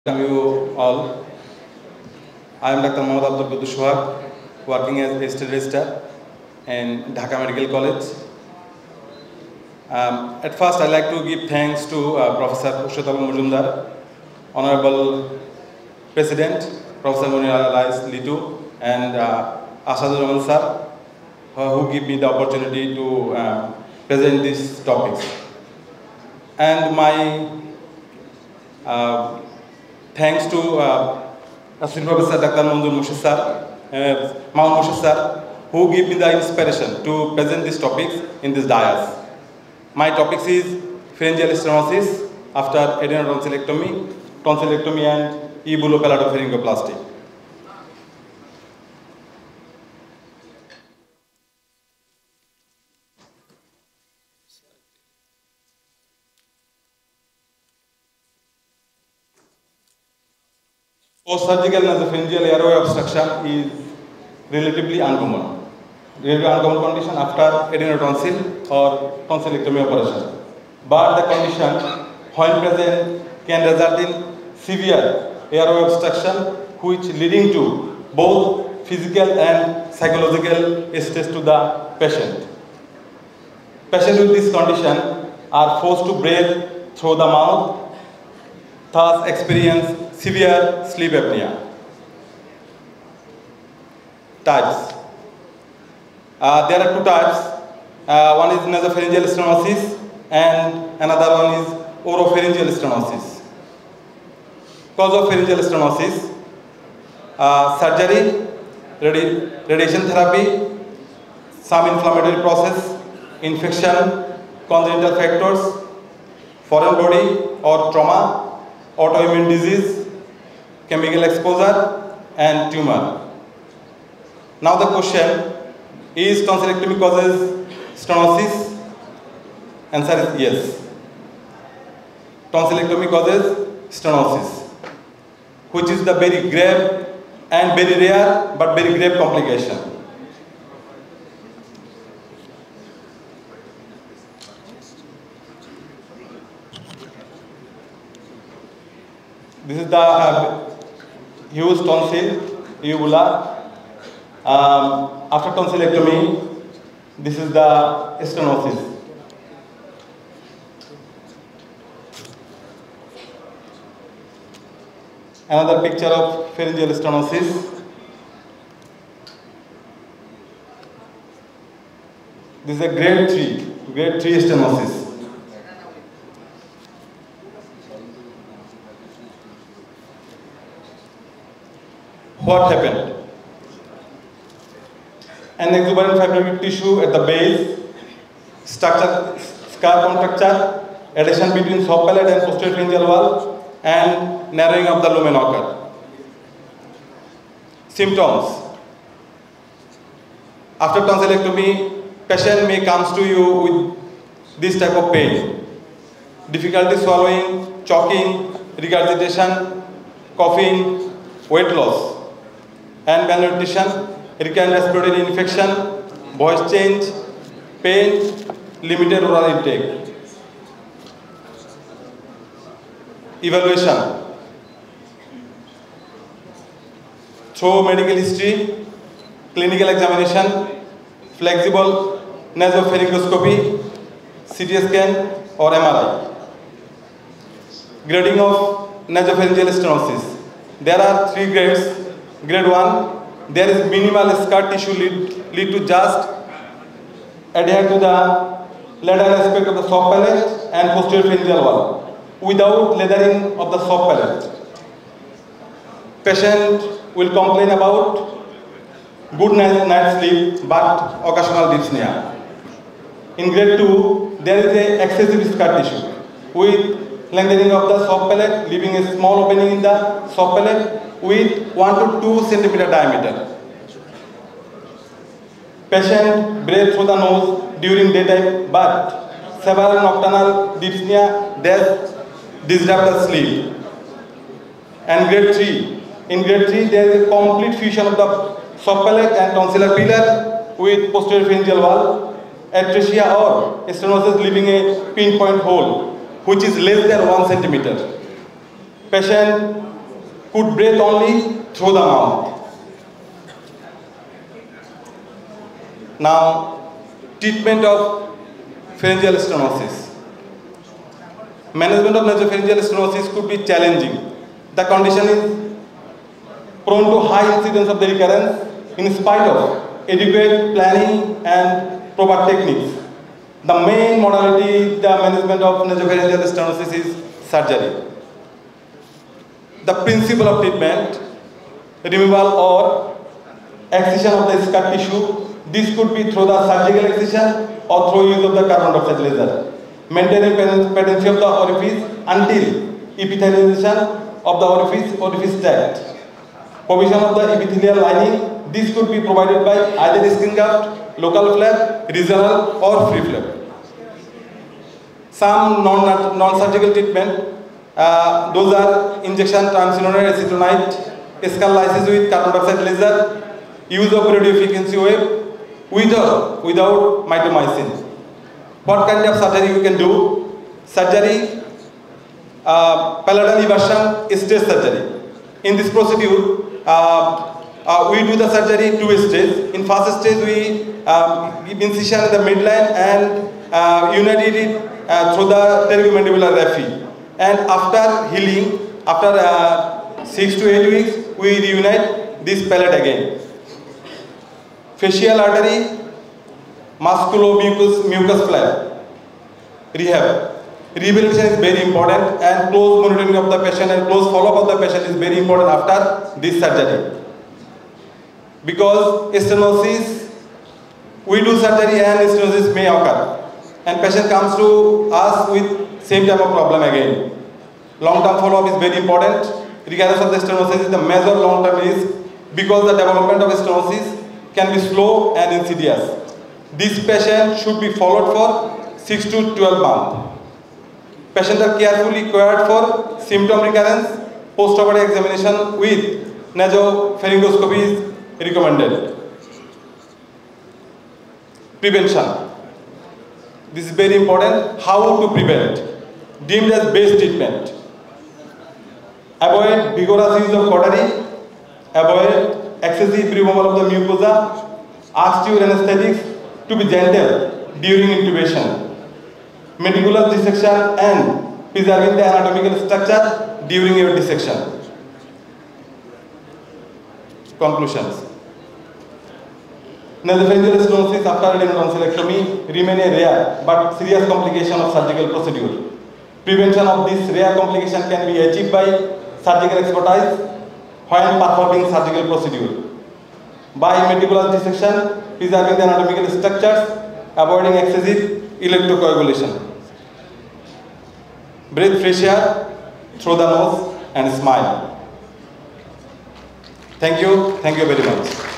Welcome you all. I am Dr. Mohammad Abdul Quddus Sohag, working as a state registrar in Dhaka Medical College. At first, I like to give thanks to Professor Purushottam Majumdar, Honorable President, Professor Munir Alais Litu, and Asadul Rahman sir, who give me the opportunity to present these topics. And my thanks to Assistant Professor Dr. Manzoor Murshid sir, Mount Murshid sir, who give me the inspiration to present these topics in this dais. My topic is pharyngeal stenosis after tonsillectomy and ebulopalato-pharyngoplasty. Post-surgical nasopharyngeal airway obstruction is relatively uncommon. Relatively uncommon condition after adenotonsil or tonsillectomy operation. But the condition, when present, can result in severe airway obstruction, which leading to both physical and psychological stress to the patient. Patients with this condition are forced to breathe through the mouth, thus experience severe sleep apnea. Types. There are two types. One is nasopharyngeal stenosis and another one is oropharyngeal stenosis. Cause of pharyngeal stenosis: surgery, radiation therapy, some inflammatory process, infection, congenital factors, foreign body or trauma, autoimmune disease, chemical exposure, and tumor. Now the question, is tonsillectomy causes stenosis? Answer is yes. Tonsillectomy causes stenosis, which is the very grave and very rare but very grave complication. This is the huge tonsil, uvula. After tonsillectomy, this is the stenosis. Another picture of pharyngeal stenosis. This is a grade 3 stenosis. What happened? An exuberant fibrotic tissue at the base, scar contracture, adhesion between soft palate and posterior pharyngeal wall, and narrowing of the lumen occur. Symptoms. After tonsillectomy, patient may come to you with this type of pain: difficulty swallowing, choking, regurgitation, coughing, weight loss, and malnutrition, recurrent respiratory infection, voice change, pain, limited oral intake. Evaluation. Through medical history, clinical examination, flexible nasopharyngoscopy, CT scan or MRI. Grading of nasopharyngeal stenosis. There are 3 grades. Grade 1, there is minimal scar tissue lead to just adhere to the lateral aspect of the soft palate and posterior pharyngeal wall without lathering of the soft palate. Patient will complain about good night sleep but occasional dyspnea. In grade 2, there is a excessive scar tissue with lengthening of the soft palate, leaving a small opening in the soft palate with 1 to 2 centimeter diameter. Patient breathes through the nose during daytime, but several nocturnal dyspnea disrupt the sleep. And grade 3. In grade 3, there is a complete fusion of the soft palate and tonsillar pillar with posterior pharyngeal wall, atresia or stenosis, leaving a pinpoint hole, which is less than 1 centimeter. Patient could breathe only through the mouth. Now, treatment of pharyngeal stenosis. Management of nasopharyngeal stenosis could be challenging. The condition is prone to high incidence of the recurrence in spite of adequate planning and proper techniques. The main modality the management of nasopharyngeal stenosis is surgery. The principle of treatment, removal or excision of the scar tissue. This could be through the surgical excision or through use of the carbon dioxide laser. Maintaining patency of the orifice until epithelialization of the orifice tract. Provision of the epithelial lining. This could be provided by either skin graft, local flap, regional or free flap. Some non-surgical treatment, those are injection triamcinolone acetonide, skull lysis with carbon dioxide laser, use of radiofrequency wave, with or without mitomycin. What kind of surgery you can do? Surgery, palatal eversion, stage surgery. In this procedure, we do the surgery 2 stages. In first stage, we give incision in the midline and unite it through the pterygomandibular raphe. And after healing, after 6 to 8 weeks, we reunite this palate again. Facial artery, musculomucous flap, rehab. Rehabilitation is very important and close monitoring of the patient and close follow-up of the patient is very important after this surgery. Because stenosis, we do surgery and stenosis may occur. And patient comes to us with same type of problem again. Long-term follow-up is very important. Recurrence of the stenosis is the major long-term risk because the development of stenosis can be slow and insidious. This patient should be followed for 6 to 12 months. Patients are carefully cared for symptom recurrence. Post-operative examination with nasopharyngoscopy is recommended. Prevention. This is very important. How to prevent? Deemed as best treatment. Avoid vigorous use of cautery. Avoid excessive removal of the mucosa. Ask your anesthetics to be gentle during intubation. Meticulous dissection and preserving the anatomical structure during your dissection. Conclusions. Nasopharyngeal stenosis after adenotonsillectomy remain a rare but serious complication of surgical procedure. Prevention of this rare complication can be achieved by surgical expertise when performing surgical procedure. By meticulous dissection, preserving the anatomical structures, avoiding excessive electrocoagulation. Breathe fresh air through the nose and smile. Thank you very much.